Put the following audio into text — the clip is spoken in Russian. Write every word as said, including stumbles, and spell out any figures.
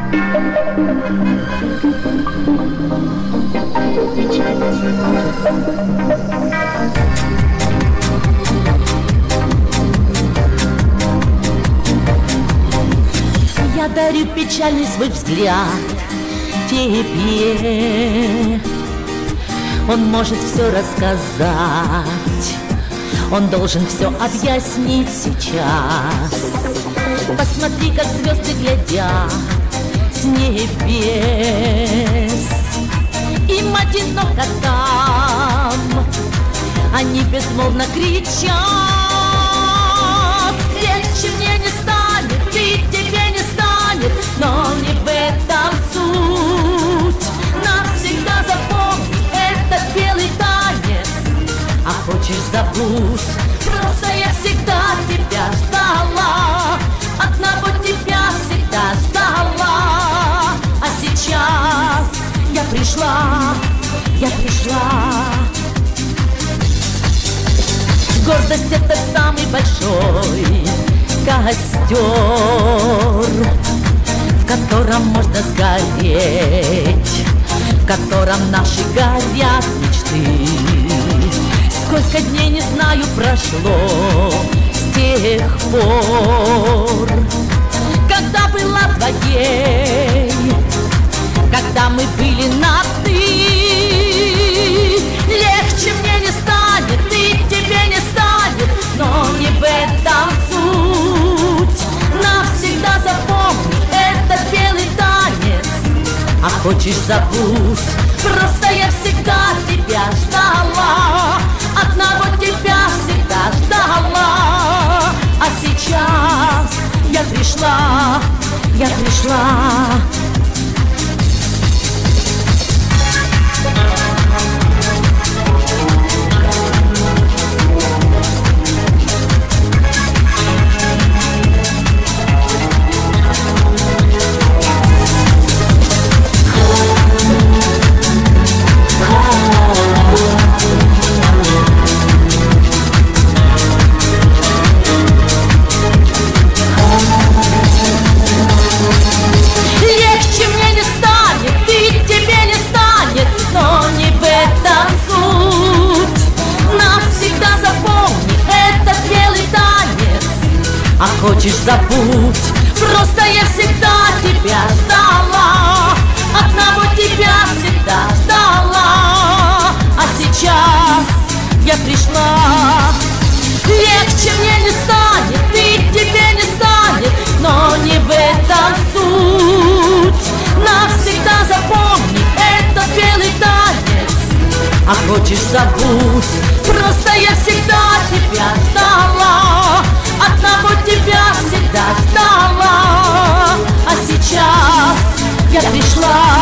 Я дарю печальный свой взгляд тебе. Он может все рассказать, он должен все объяснить сейчас. Посмотри, как звезды глядят с небес. Им одиноко там, они безмолвно кричат. Легче мне не станет, и тебе не станет, но не в этом суть. Навсегда запомни этот белый танец. А хочешь забудь, просто я всегда тебя ждала, одного тебя всегда ждала. А сейчас я пришла, я пришла. Гордость — это самый большой костер, в котором можно сгореть, в котором наши горят мечты. Сколько дней, не знаю, прошло с тех пор, когда была твоей, когда мы были на «ты». Легче мне не станет, и тебе не станет, но не в этом суть. Навсегда запомни этот белый танец. А хочешь забудь, просто я всегда тебя ждала, одного тебя всегда ждала. А сейчас я пришла, я пришла. А хочешь забудь, просто я всегда тебя ждала, одного тебя всегда ждала. А сейчас я пришла. Легче мне не станет, и тебе не станет, но не в этом суть. Навсегда запомни этот белый танец. А хочешь забудь, просто я всегда тебя ждала, одного тебя всегда ждала. А сейчас я пришла.